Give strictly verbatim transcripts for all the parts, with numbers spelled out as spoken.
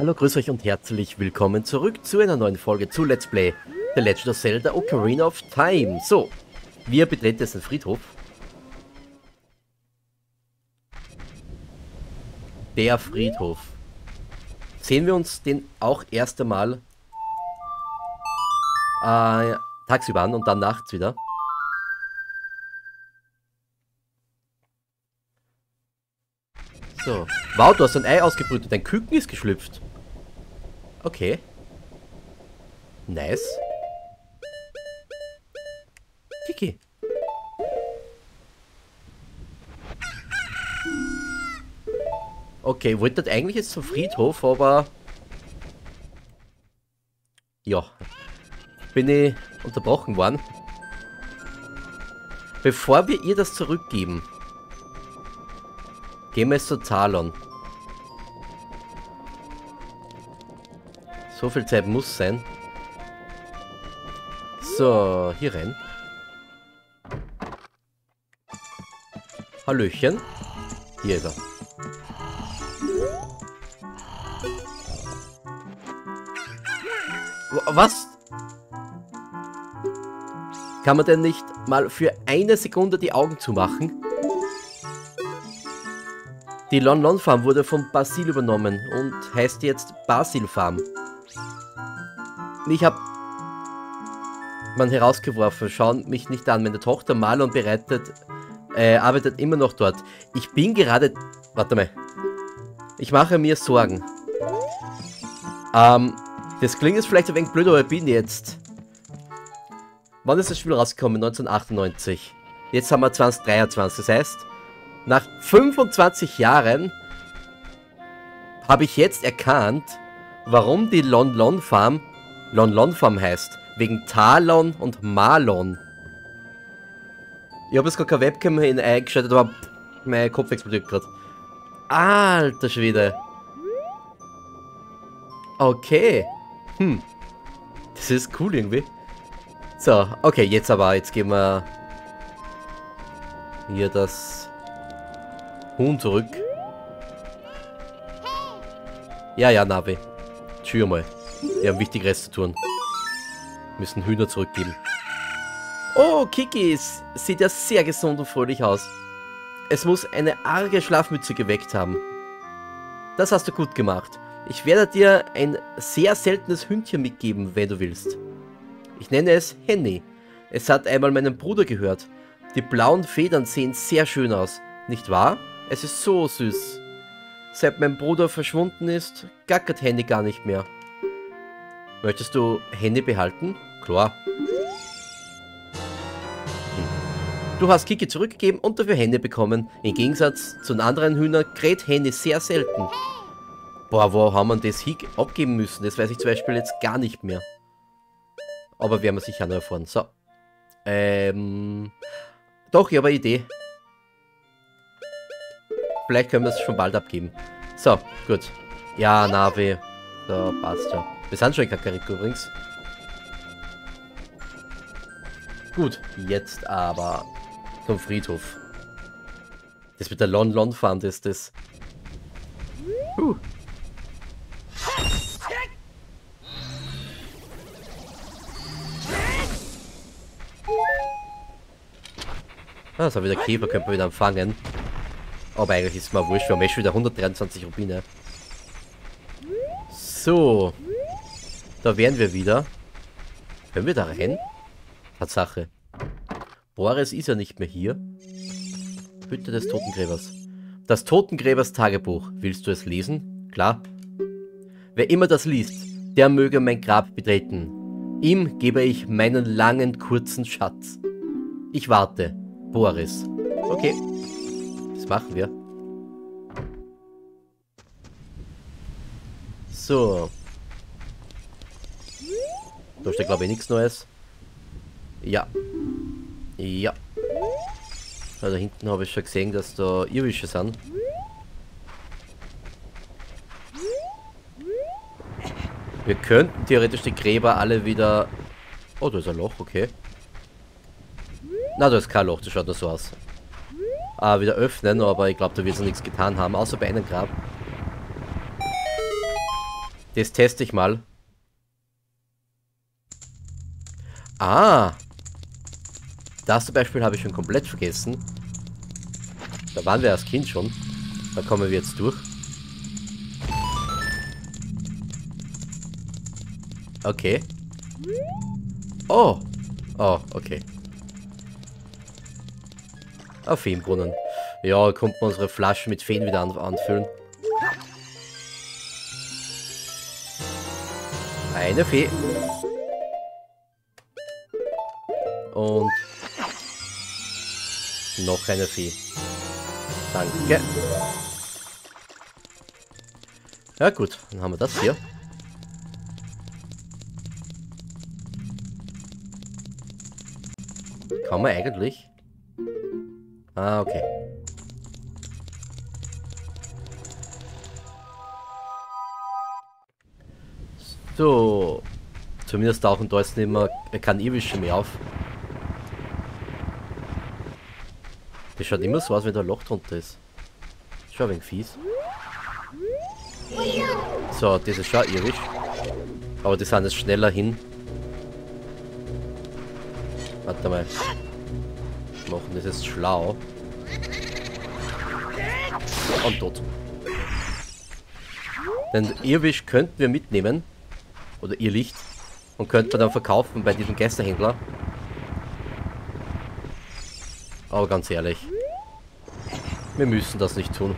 Hallo, grüß euch und herzlich willkommen zurück zu einer neuen Folge zu Let's Play The Legend of Zelda Ocarina of Time. So, wir betreten jetzt den Friedhof. Der Friedhof. Sehen wir uns den auch erst einmal äh, tagsüber an und dann nachts wieder. So. Wow, du hast ein Ei ausgebrütet. Dein Küken ist geschlüpft. Okay. Nice. Kiki. Okay, wollte das eigentlich jetzt zum Friedhof, aber... Ja. Bin ich unterbrochen worden. Bevor wir ihr das zurückgeben, gehen wir jetzt zu Talon. So viel Zeit muss sein. So, hier rein. Hallöchen. Hier ist er. Was? Kann man denn nicht mal für eine Sekunde die Augen zumachen? Die Lon Lon Farm wurde von Basil übernommen und heißt jetzt Basil Farm. Ich habe man herausgeworfen, schauen mich nicht an. Meine Tochter Marlon bereitet, äh, arbeitet immer noch dort. Ich bin gerade... Warte mal. Ich mache mir Sorgen. Ähm, das klingt jetzt vielleicht ein wenig blöd, aber ich bin jetzt... Wann ist das Spiel rausgekommen? neunzehnhundertachtundneunzig. Jetzt haben wir zwanzig dreiundzwanzig. Das heißt, nach fünfundzwanzig Jahren habe ich jetzt erkannt, warum die Lon Lon Farm Lon Lon Farm heißt. Wegen Talon und Marlon. Ich habe jetzt gar keine Webcam hin eingeschaltet, aber mein Kopf explodiert gerade. Alter Schwede. Okay. Hm. Das ist cool irgendwie. So, okay, jetzt aber, jetzt gehen wir hier das Huhn zurück. Ja, ja, Navi. Tschüss mal. Wir haben Wichtigeres zu tun. Müssen Hühner zurückgeben. Oh, Kiki sieht ja sehr gesund und fröhlich aus. Es muss eine arge Schlafmütze geweckt haben. Das hast du gut gemacht. Ich werde dir ein sehr seltenes Hündchen mitgeben, wenn du willst. Ich nenne es Henny. Es hat einmal meinen Bruder gehört. Die blauen Federn sehen sehr schön aus. Nicht wahr? Es ist so süß. Seit mein Bruder verschwunden ist, gackert Henny gar nicht mehr. Möchtest du Henny behalten? Klar. Hm. Du hast Kiki zurückgegeben und dafür Henny bekommen. Im Gegensatz zu den anderen Hühnern kräht Henny sehr selten. Boah, wo haben wir das hier abgeben müssen? Das weiß ich zum Beispiel jetzt gar nicht mehr. Aber werden wir sicher noch erfahren. So. Ähm. Doch, ich habe eine Idee. Vielleicht können wir es schon bald abgeben. So, gut. Ja, Navi. So, passt ja. Wir sind schon in Kakariko übrigens. Gut, jetzt aber zum Friedhof. Das mit der Lon Lon Farm, das ist das. Huh. Ah, das habe wieder Käfer, könnte man wieder empfangen. Aber eigentlich ist es mal wurscht, wir haben eh schon wieder hundertdreiundzwanzig Rubine. So. Da wären wir wieder. Können wir da rein? Tatsache. Boris ist ja nicht mehr hier. Hütte des Totengräbers. Das Totengräbers Tagebuch. Willst du es lesen? Klar. Wer immer das liest, der möge mein Grab betreten. Ihm gebe ich meinen langen, kurzen Schatz. Ich warte. Boris. Okay. Das machen wir. So. Da steht glaube ich nichts Neues. Ja. Ja. Da hinten habe ich schon gesehen, dass da Irische sind. Wir könnten theoretisch die Gräber alle wieder... Oh, da ist ein Loch, okay. Na, da ist kein Loch, das schaut nur so aus. Ah, wieder öffnen, aber ich glaube, da wird es nichts getan haben, außer bei einem Grab. Das teste ich mal. Ah. Das zum Beispiel habe ich schon komplett vergessen. Da waren wir als Kind schon. Da kommen wir jetzt durch. Okay. Oh. Oh, okay. Auf Feenbrunnen. Ja, kommt man unsere Flasche mit Feen wieder an anfüllen. Eine Fee. Und noch eine Fee. Danke. Ja gut, dann haben wir das hier. Kann man eigentlich? Ah, okay. So. Zumindest tauchen da jetzt nicht mehr kein Irrwische mehr auf. Das schaut immer so aus, wenn da ein Loch drunter ist. Schau, ein wenig fies. So, das ist schon irrisch. Aber die sind jetzt schneller hin. Warte mal. Machen das jetzt schlau. Und tot. Den Irrwisch könnten wir mitnehmen. Oder Irrlicht. Und könnten wir dann verkaufen bei diesem Geisterhändler. Aber ganz ehrlich. Wir müssen das nicht tun.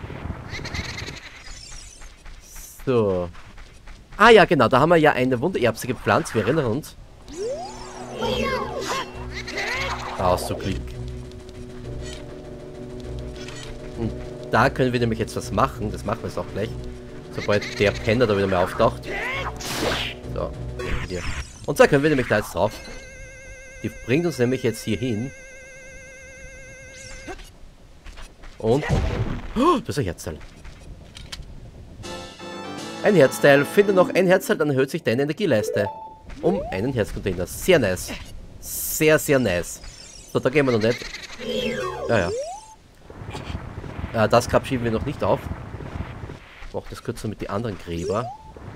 So. Ah ja, genau. Da haben wir ja eine Wundererbse gepflanzt. Wir erinnern uns. Ah, so Glück. Und da können wir nämlich jetzt was machen. Das machen wir jetzt auch gleich. Sobald der Penner da wieder mal auftaucht. So, hier. Und zwar können wir nämlich da jetzt drauf. Die bringt uns nämlich jetzt hier hin. Und... Oh, das ist ein Herzteil. Ein Herzteil. Finde noch ein Herzteil, dann erhöht sich deine Energieleiste. Um einen Herzcontainer. Sehr nice. Sehr, sehr nice. So, da gehen wir noch nicht. Ja, ja. Äh, das Grab schieben wir noch nicht auf. Ich mache das kurz so mit den anderen Gräber.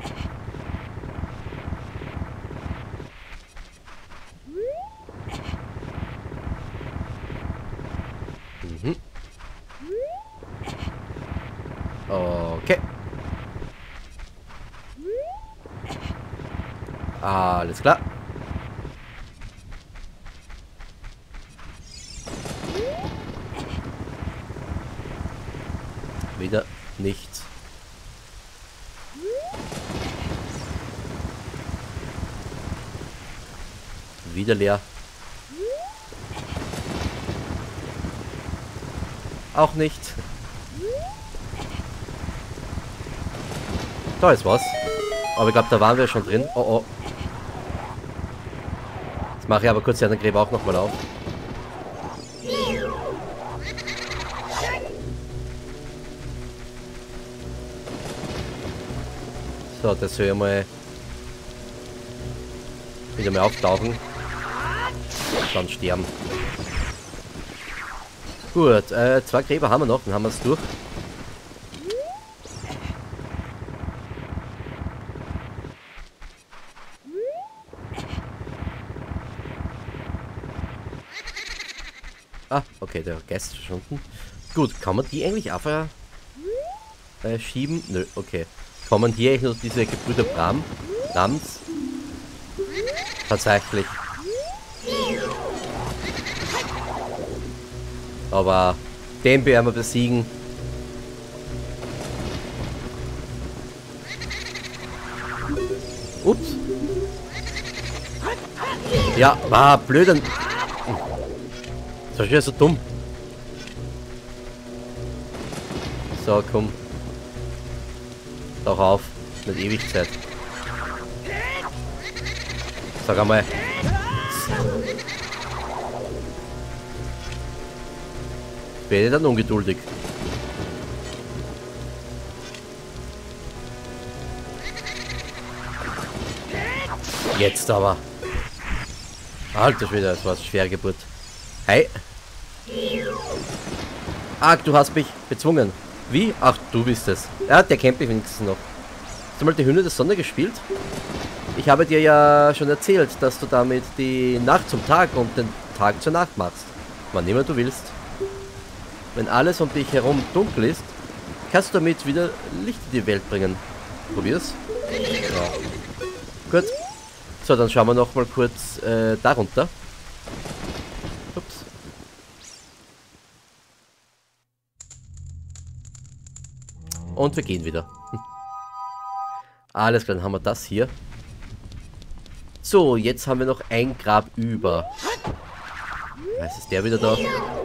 Mhm. Okay. Alles klar. Wieder nichts. Wieder leer. Auch nicht. Da ist was. Aber ich glaube, da waren wir schon drin. Oh oh. Jetzt mache ich aber kurz die anderen Gräber auch nochmal auf. So, das soll ja mal wieder mal auftauchen. Und dann sterben. Gut, äh, zwei Gräber haben wir noch, dann haben wir es durch. Ah, okay, der Geist ist verschwunden. Gut, kann man die eigentlich einfach äh, schieben? Nö, okay. Kommen hier eigentlich nur diese Gebrüder Bram? Brams? Tatsächlich. Aber den werden wir besiegen. Ups. Ja, war blöd. Das ist ja so dumm. So, komm. Doch auf. Nicht ewig Zeit. Sag einmal. Bin ich dann ungeduldig. Jetzt aber. Alter Schwede, das war eine schwere Geburt. Hey. Ach, du hast mich bezwungen. Wie? Ach, du bist es. Ja, der kennt mich wenigstens noch. Hast du mal die Hymne der Sonne gespielt? Ich habe dir ja schon erzählt, dass du damit die Nacht zum Tag und den Tag zur Nacht machst. Wann immer du willst. Wenn alles um dich herum dunkel ist, kannst du damit wieder Licht in die Welt bringen. Probier's. Ja. Gut. So, dann schauen wir noch mal kurz äh, darunter. Ups. Und wir gehen wieder. Alles klar, dann haben wir das hier. So, jetzt haben wir noch ein Grab über. Was ist der wieder da?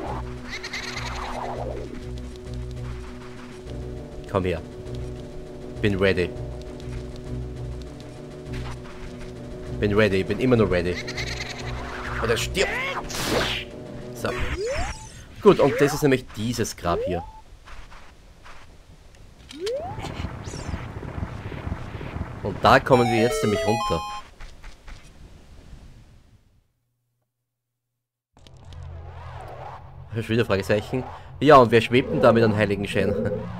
Komm her. Bin ready. Bin ready, bin immer noch ready. Oder stirbt. So. Gut, und das ist nämlich dieses Grab hier. Und da kommen wir jetzt nämlich runter. Schon wieder Fragezeichen. Ja, und wer schwebt denn da mit einem Heiligenschein?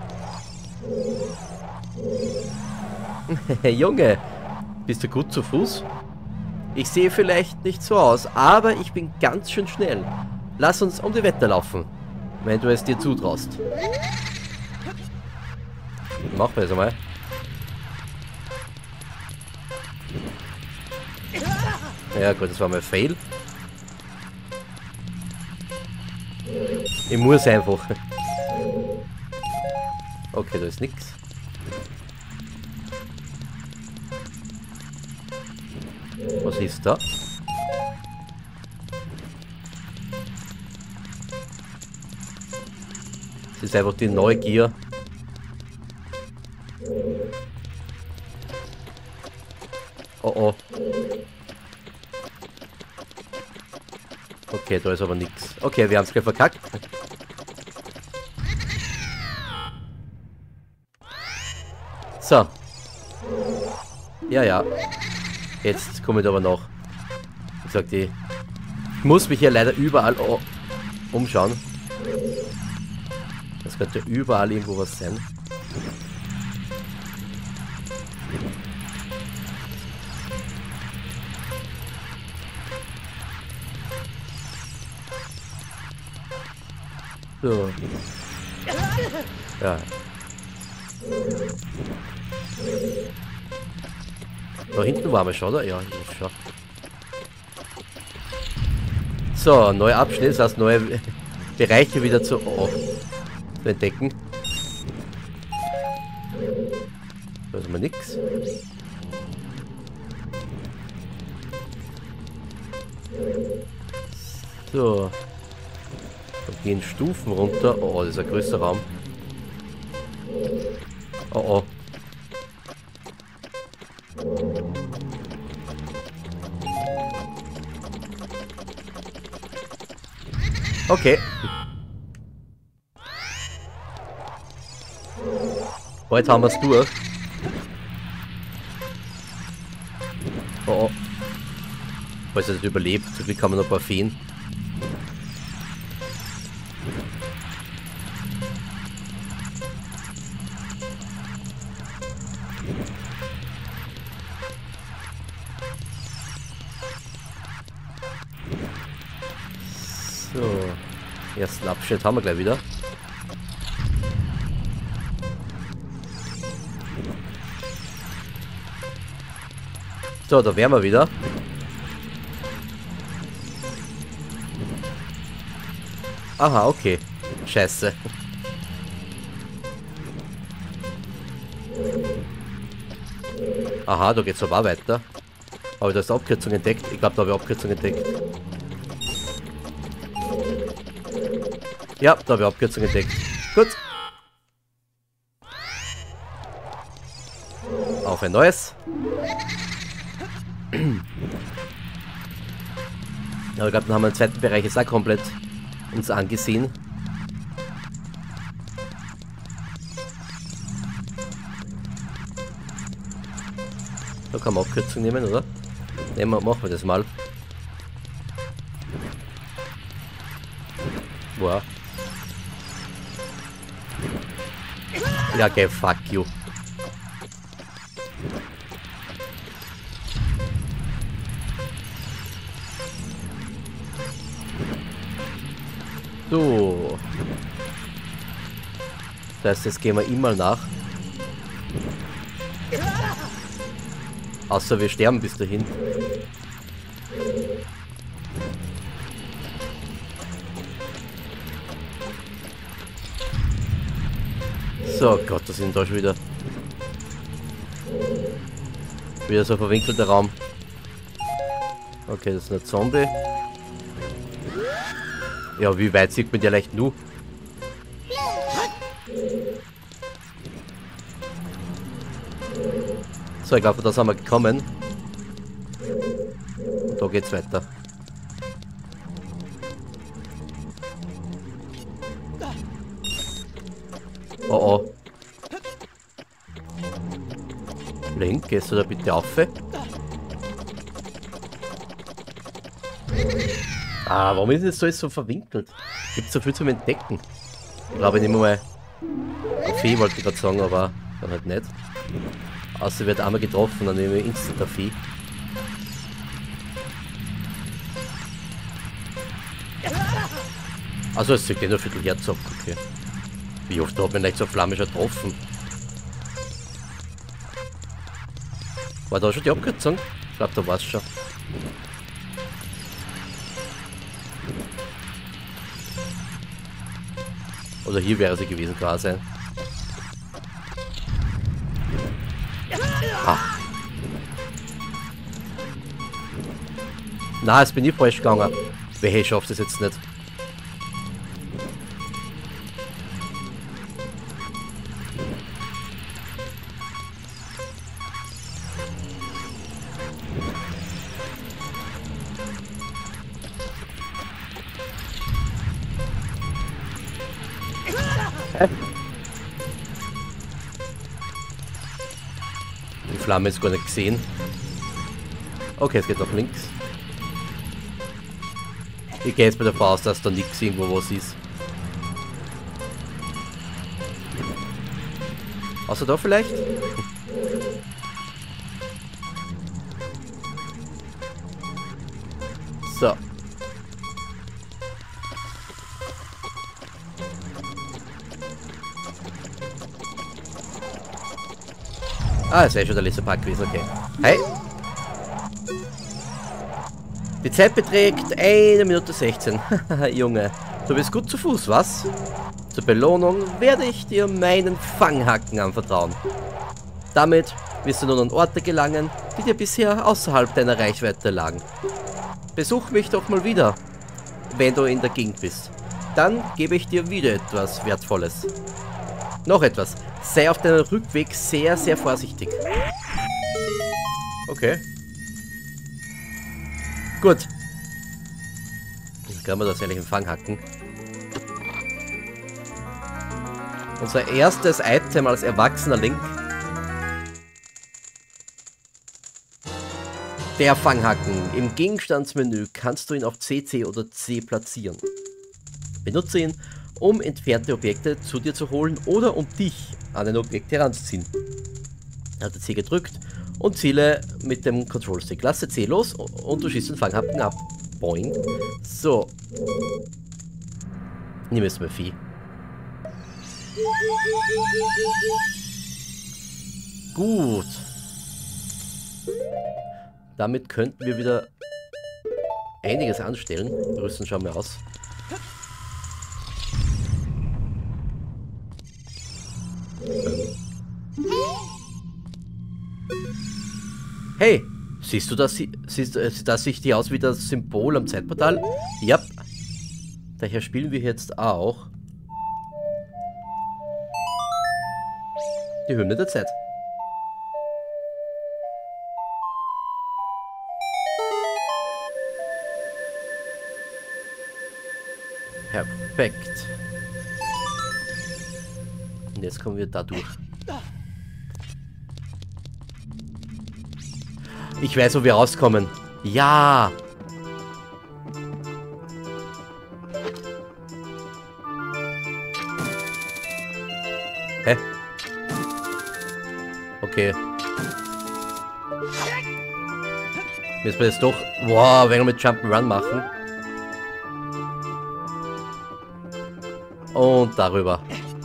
Hey Junge, bist du gut zu Fuß? Ich sehe vielleicht nicht so aus, aber ich bin ganz schön schnell. Lass uns um die Wette laufen, wenn du es dir zutraust. Machen wir es einmal. Ja gut, das war mal Fail. Ich muss einfach. Okay, da ist nichts. Was ist da? Das ist einfach die Neugier. Oh oh. Okay, da ist aber nichts. Okay, wir haben es gleich verkackt. So. Ja, ja. Jetzt komme ich aber noch. Wie gesagt, ich muss mich hier leider überall umschauen. Das könnte überall irgendwo was sein. So. Ja. Da hinten waren wir schon, oder? Ja, ich schon. So, neuer Abschnitt, das heißt neue Bereiche wieder zu, oh, zu entdecken. Da ist mal nix. So. Da gehen Stufen runter. Oh, das ist ein größer Raum. Oh oh. Okay. Heute haben wir es durch. Oh oh. Falls er das überlebt, zum Glück haben wir noch ein paar Feen. So. Ersten Abschnitt haben wir gleich wieder. So, da wären wir wieder. Aha, okay. Scheiße. Aha, da geht's aber weiter. Aber da ist Abkürzung entdeckt. Ich glaube, da habe ich Abkürzung entdeckt. Ja, da habe ich Abkürzung entdeckt. Gut. Auf ein neues. Aber ich glaube, dann haben wir den zweiten Bereich jetzt auch komplett uns angesehen. Da kann man Abkürzung nehmen, oder? Nehmen wir, machen wir das mal. Wow. Ja, okay, fuck you. So. Das heißt, jetzt gehen wir ihm mal nach. Außer wir sterben bis dahin. So, Gott, das sind da schon wieder. Wieder so ein verwinkelter Raum. Okay, das ist ein Zombie. Ja, wie weit sieht man der leicht nur? So, ich glaube, da sind wir gekommen. Und da geht's weiter. Oh oh. Link, gehst du da bitte auf? Ah, warum ist das alles so verwinkelt? Gibt so viel zum Entdecken. Ich glaube, ich nehme mal ein Vieh, wollte ich gerade sagen, aber dann halt nicht. Außer wird einmal getroffen, dann nehme ich instant ein Vieh. Also es sieht ja nur ein Viertel Herz ab, okay. Wie oft hat man nicht so eine Flamme schon getroffen? War da schon die Abkürzung? Ich glaube, da war es schon. Oder hier wäre sie gewesen, klar sein. Ah. Na, jetzt bin ich falsch gegangen. Wer schafft das jetzt nicht? Die Flamme ist gar nicht gesehen. Okay, es geht nach links. Ich gehe jetzt bei der Faust, dass da nichts irgendwo was ist. Außer da vielleicht? So. Ah, es wäre schon der letzte Part gewesen, okay. Hey! Die Zeit beträgt eine Minute sechzehn. Junge, du bist gut zu Fuß, was? Zur Belohnung werde ich dir meinen Fanghaken anvertrauen. Damit wirst du nun an Orte gelangen, die dir bisher außerhalb deiner Reichweite lagen. Besuch mich doch mal wieder, wenn du in der Gegend bist. Dann gebe ich dir wieder etwas Wertvolles. Noch etwas. Sei auf deinem Rückweg sehr, sehr vorsichtig. Okay. Gut. Dann können wir das eigentlich im Fanghaken. Unser erstes Item als erwachsener Link. Der Fanghaken. Im Gegenstandsmenü kannst du ihn auf C, C oder C platzieren. Benutze ihn, um entfernte Objekte zu dir zu holen oder um dich an ein Objekt heranzuziehen. Halte C gedrückt und ziele mit dem Control Stick. Lasse C los und du schießt den Fanghaken ab. Boing. So. Nimm jetzt mal Vieh. Gut. Damit könnten wir wieder einiges anstellen. Rüsten schauen wir aus. Hey, siehst du das? Siehst du das sieht die aus wie das Symbol am Zeitportal? Ja. Daher spielen wir jetzt auch die Hymne der Zeit. Perfekt. Und jetzt kommen wir da durch. Ich weiß, wo wir rauskommen. Ja! Hä? Okay. Müssen wir jetzt doch... Wow, wenn wir mit Jump'n'Run machen. Und darüber.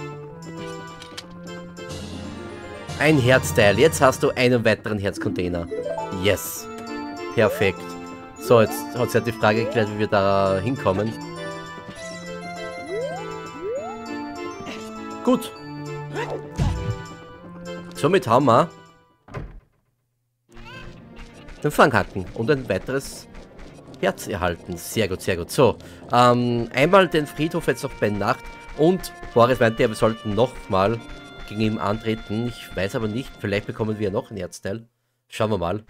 Ein Herzteil. Jetzt hast du einen weiteren Herzcontainer. Yes. Perfekt. So, jetzt hat sich ja die Frage geklärt, wie wir da hinkommen. Gut. Somit haben wir den Fanghaken und ein weiteres Herz erhalten. Sehr gut, sehr gut. So, ähm, einmal den Friedhof jetzt noch bei Nacht. Und Boris meinte ja, wir sollten nochmal gegen ihn antreten. Ich weiß aber nicht, vielleicht bekommen wir noch ein Herzteil. Schauen wir mal.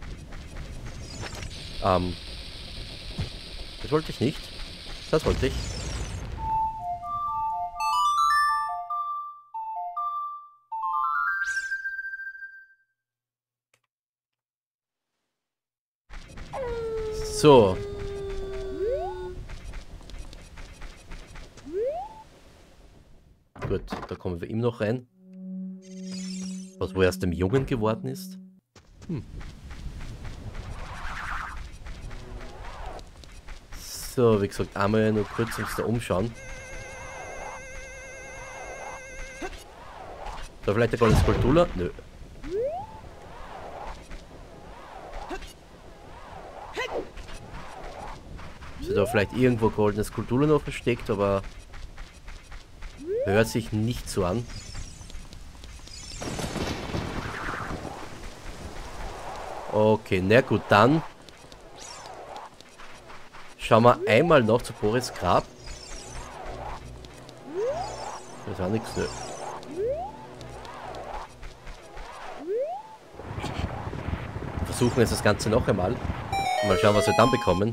Ähm, das wollte ich nicht. Das wollte ich. So. Gut, da kommen wir ihm noch rein. Was wohl aus dem Jungen geworden ist? Hm. So, wie gesagt, einmal nur kurz uns da umschauen. Da vielleicht der goldene Skulptur? Nö. Ist da vielleicht irgendwo goldene Skulptur noch versteckt, aber hört sich nicht so an. Okay, na gut, dann schauen wir einmal noch zu Boris Grab. Das ist auch nichts, nö. Versuchen jetzt das Ganze noch einmal. Mal schauen, was wir dann bekommen.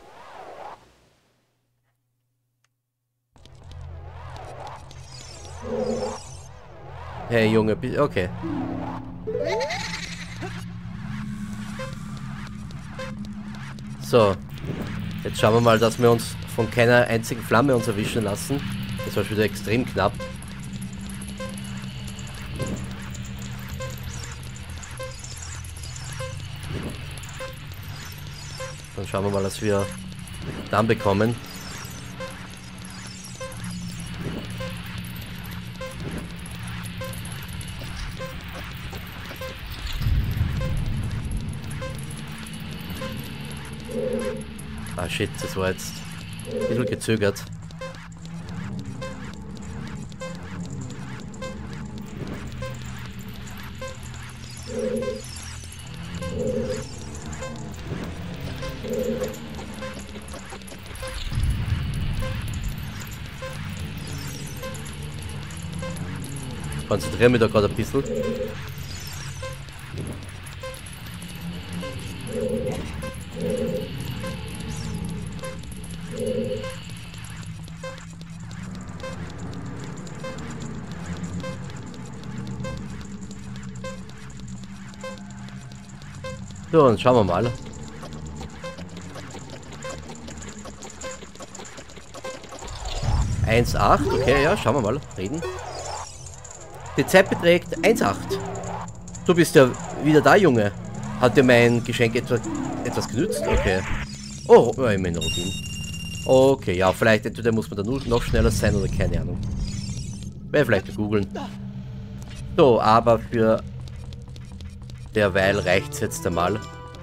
Hey Junge, okay. So. Jetzt schauen wir mal, dass wir uns von keiner einzigen Flamme uns erwischen lassen. Das war schon wieder extrem knapp. Dann schauen wir mal, was wir dann bekommen. Ah shit, das war jetzt ein bisschen gezögert. Konzentriere mich da gerade ein bisschen. So, und schauen wir mal. eins Komma acht, okay, ja, schauen wir mal. Reden. Die Zeit beträgt eins Komma acht. Du bist ja wieder da, Junge. Hat dir mein Geschenk etwa, etwas genützt? Okay. Oh, oh immerhin Rubin. Okay, ja, vielleicht entweder muss man da noch schneller sein oder keine Ahnung. Werde vielleicht googeln. So, aber für derweil reicht es jetzt einmal.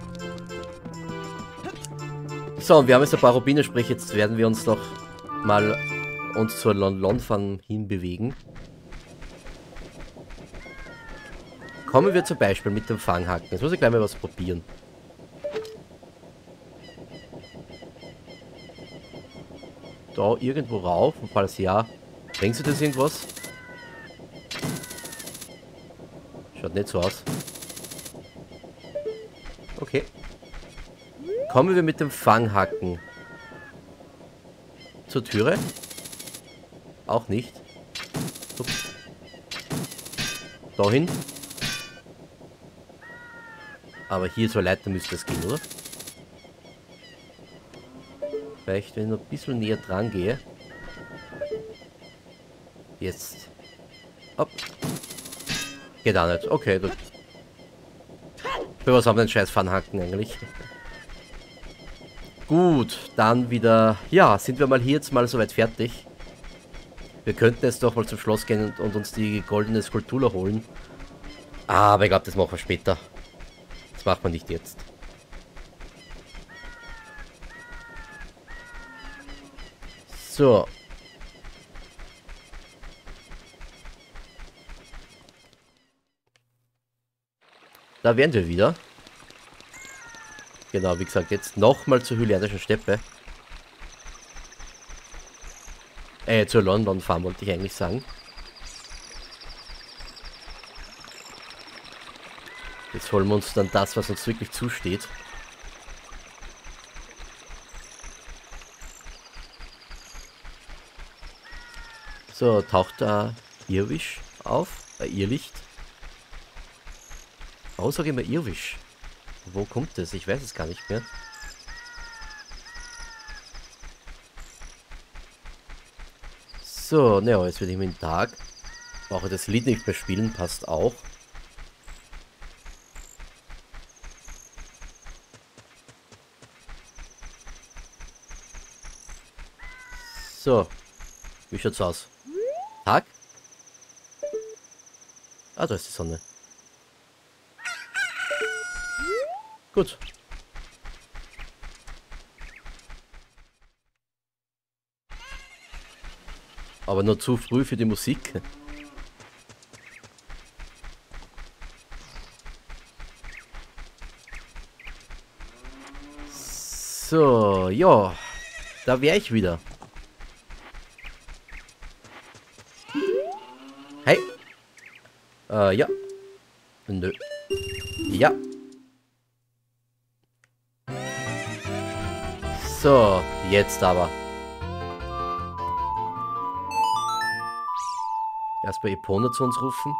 So, und wir haben jetzt ein paar Rubine, sprich jetzt werden wir uns noch mal uns zur Lon-Lon-Farm hinbewegen. Kommen wir zum Beispiel mit dem Fanghaken. Jetzt muss ich gleich mal was probieren. Da irgendwo rauf, und falls ja, bringt sie das irgendwas? Schaut nicht so aus. Okay. Kommen wir mit dem Fanghaken zur Türe? Auch nicht. Ups. Dahin. Aber hier zur Leiter müsste es gehen, oder? Vielleicht, wenn ich noch ein bisschen näher dran gehe. Jetzt. Hopp. Geht auch nicht. Okay, gut. Für was haben wir den scheiß Fanghaken eigentlich? Gut, dann wieder... Ja, sind wir mal hier jetzt mal soweit fertig. Wir könnten jetzt doch mal zum Schloss gehen und, und uns die goldene Skulptur holen. Aber ich glaube, das machen wir später. Das macht man nicht jetzt. So. Da wären wir wieder. Genau, wie gesagt, jetzt nochmal zur Hylianischen Steppe. Äh, zur London Farm wollte ich eigentlich sagen. Jetzt holen wir uns dann das, was uns wirklich zusteht. So, taucht da Irrwisch auf? Äh, Irrlicht? Warum sage ich immer Irrwisch? Wo kommt das? Ich weiß es gar nicht mehr. So, naja, jetzt werde ich mit dem Tag. Brauche das Lied nicht mehr spielen, passt auch. So, wie schaut's aus? Tag? Ah, da ist die Sonne. Gut. Aber nur zu früh für die Musik. So, ja. Da wäre ich wieder. Hey. Äh, ja. Nö. Ja. So, jetzt aber. Erst bei Epona zu uns rufen.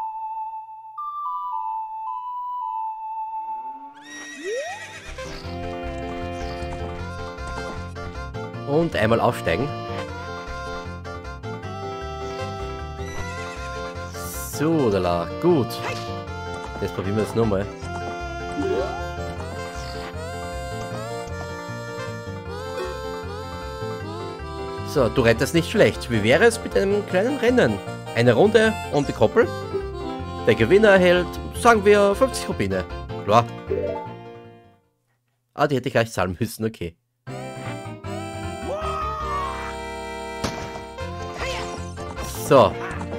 Und einmal aufsteigen. So, lala, gut. Jetzt probieren wir es nochmal. So, du rettest nicht schlecht. Wie wäre es mit einem kleinen Rennen? Eine Runde um die Koppel? Der Gewinner erhält, sagen wir, fünfzig Rubine. Klar. Ah, die hätte ich gleich zahlen müssen, okay. So.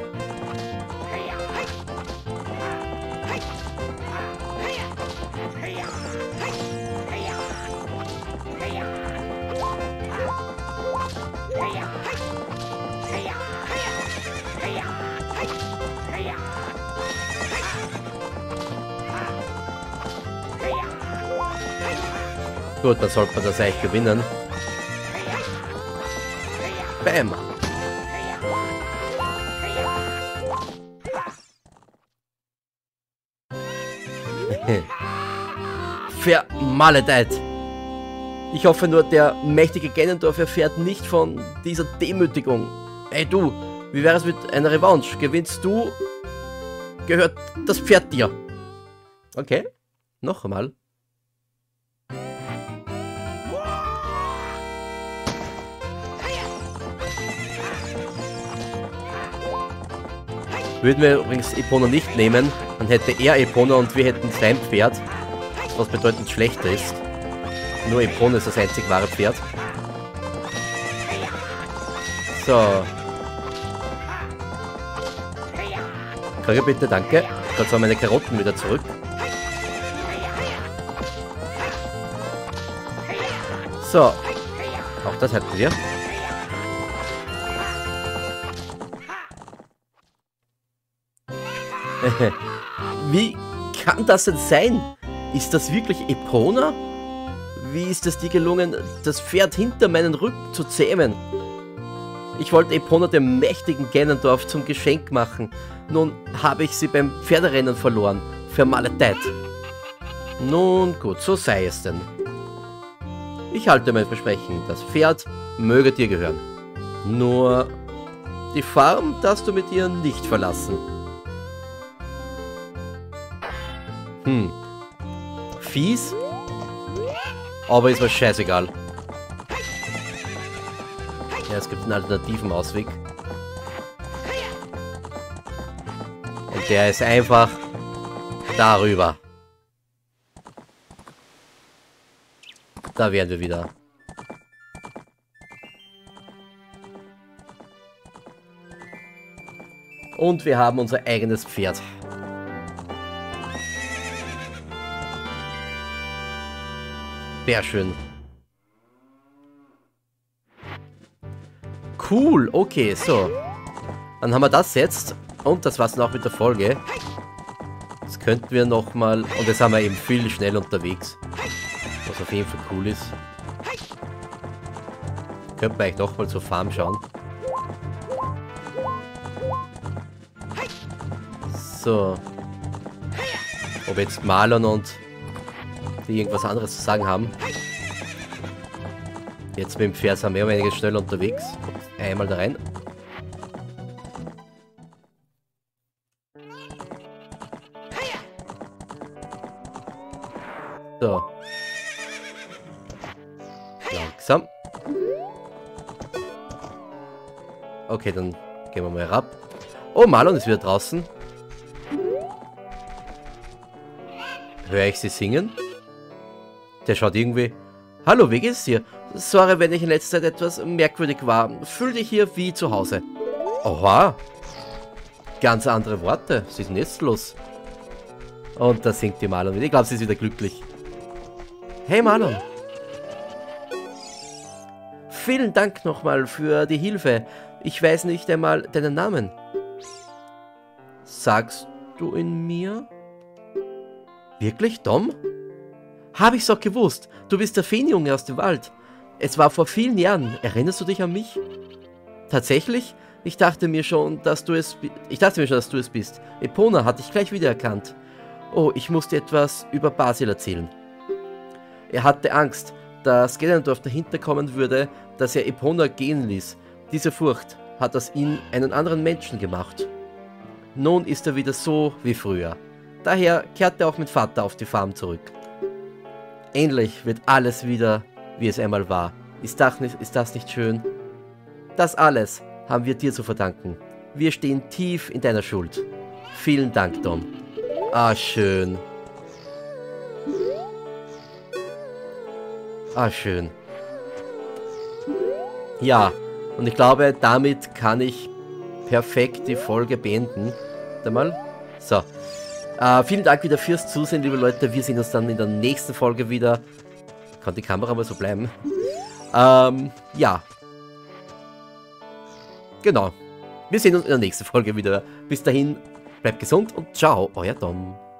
Gut, dann sollte man das eigentlich gewinnen. Bam! Vermaledeit! Ich hoffe nur, der mächtige Ganondorf erfährt nicht von dieser Demütigung. Hey du, wie wäre es mit einer Revanche? Gewinnst du, gehört das Pferd dir. Okay, noch einmal. Würden wir übrigens Epona nicht nehmen, dann hätte er Epona und wir hätten sein Pferd, was bedeutend schlechter ist. Nur Epona ist das einzig wahre Pferd. So. Kriege bitte, danke. Gott sei Dank meine Karotten wieder zurück. So. Auch das hatten wir. Wie kann das denn sein? Ist das wirklich Epona? Wie ist es dir gelungen, das Pferd hinter meinen Rücken zu zähmen? Ich wollte Epona dem mächtigen Ganondorf zum Geschenk machen. Nun habe ich sie beim Pferderennen verloren. Vermaledeit. Nun gut, so sei es denn. Ich halte mein Versprechen. Das Pferd möge dir gehören. Nur die Farm darfst du mit ihr nicht verlassen. Hm. Fies. Aber ist mir scheißegal. Ja, es gibt einen alternativen Ausweg. Der ist einfach darüber. Da wären wir wieder. Und wir haben unser eigenes Pferd. Sehr schön. Cool, okay, so. Dann haben wir das jetzt. Und das war's dann auch mit der Folge. Jetzt könnten wir nochmal... Und jetzt haben wir eben viel schnell unterwegs. Was auf jeden Fall cool ist. Könnten wir eigentlich nochmal zur Farm schauen. So. Ob jetzt Marlon und die irgendwas anderes zu sagen haben. Jetzt mit dem Pferd sind wir einiges schneller unterwegs. Einmal da rein. So. Langsam. Okay, dann gehen wir mal herab. Oh, Marlon ist wieder draußen. Höre ich sie singen? Der schaut irgendwie... Hallo, wie geht's dir? Sorry, wenn ich in letzter Zeit etwas merkwürdig war. Fühl dich hier wie zu Hause. Oha. Ganz andere Worte. Sie ist nestlos. Und da singt die Marlon wieder. Ich glaube, sie ist wieder glücklich. Hey, Marlon. Vielen Dank nochmal für die Hilfe. Ich weiß nicht einmal deinen Namen. Sagst du ihn mir? Wirklich, Dom? Hab ich's doch gewusst. Du bist der Feenjunge aus dem Wald. Es war vor vielen Jahren. Erinnerst du dich an mich? Tatsächlich? Ich dachte mir schon, dass du es... Ich dachte mir schon, dass du es bist. Epona hat dich gleich wiedererkannt. Oh, ich musste etwas über Basil erzählen. Er hatte Angst, dass Ganondorf dahinter kommen würde, dass er Epona gehen ließ. Diese Furcht hat aus ihm einen anderen Menschen gemacht. Nun ist er wieder so wie früher. Daher kehrt er auch mit Vater auf die Farm zurück. Endlich wird alles wieder, wie es einmal war. Ist das nicht, ist das nicht schön? Das alles haben wir dir zu verdanken. Wir stehen tief in deiner Schuld. Vielen Dank, Dom. Ah, schön. Ah, schön. Ja, und ich glaube, damit kann ich perfekt die Folge beenden. Warte mal. So. Uh, vielen Dank wieder fürs Zusehen, liebe Leute. Wir sehen uns dann in der nächsten Folge wieder. Kann die Kamera mal so bleiben. Ähm, ja. Genau. Wir sehen uns in der nächsten Folge wieder. Bis dahin, bleibt gesund und ciao, euer Dom.